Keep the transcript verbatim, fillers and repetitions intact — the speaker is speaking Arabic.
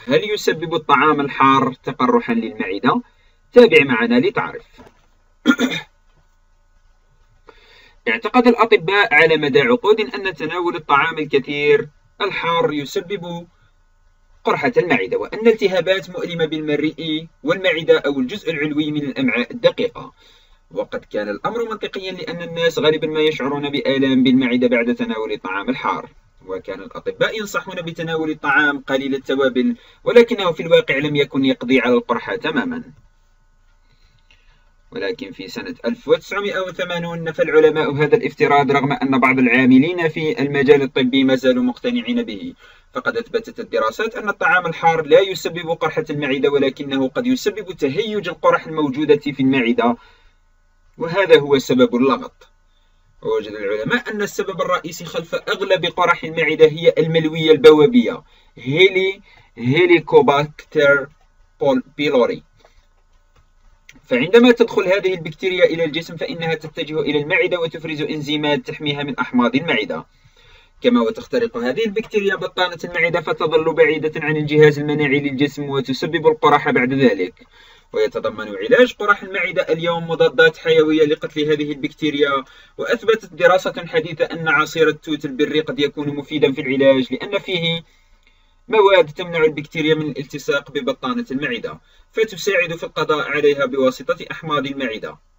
هل يسبب الطعام الحار تقرحا للمعدة؟ تابع معنا لتعرف. اعتقد الأطباء على مدى عقود أن تناول الطعام الكثير الحار يسبب قرحة المعدة، وأن التهابات مؤلمة بالمريء والمعدة أو الجزء العلوي من الأمعاء الدقيقة. وقد كان الأمر منطقيا لأن الناس غالبا ما يشعرون بآلام بالمعدة بعد تناول الطعام الحار، وكان الأطباء ينصحون بتناول الطعام قليل التوابل، ولكنه في الواقع لم يكن يقضي على القرحة تماما. ولكن في سنة ألف وتسعمائة وثمانين نفى العلماء هذا الافتراض، رغم أن بعض العاملين في المجال الطبي ما زالوا مقتنعين به. فقد أثبتت الدراسات أن الطعام الحار لا يسبب قرحة المعدة، ولكنه قد يسبب تهيج القرح الموجودة في المعدة، وهذا هو سبب اللغط. ووجد العلماء أن السبب الرئيسي خلف أغلب قرح المعدة هي الملوية البوابية هيلي هيليكوباكتر بيلوري. فعندما تدخل هذه البكتيريا إلى الجسم فإنها تتجه إلى المعدة وتفرز إنزيمات تحميها من أحماض المعدة، كما وتخترق هذه البكتيريا بطانة المعدة فتظل بعيدة عن الجهاز المناعي للجسم وتسبب القرح بعد ذلك. ويتضمن علاج قرح المعدة اليوم مضادات حيوية لقتل هذه البكتيريا. وأثبتت دراسة حديثة أن عصير التوت البري قد يكون مفيدا في العلاج، لأن فيه مواد تمنع البكتيريا من الالتصاق ببطانة المعدة فتساعد في القضاء عليها بواسطة أحماض المعدة.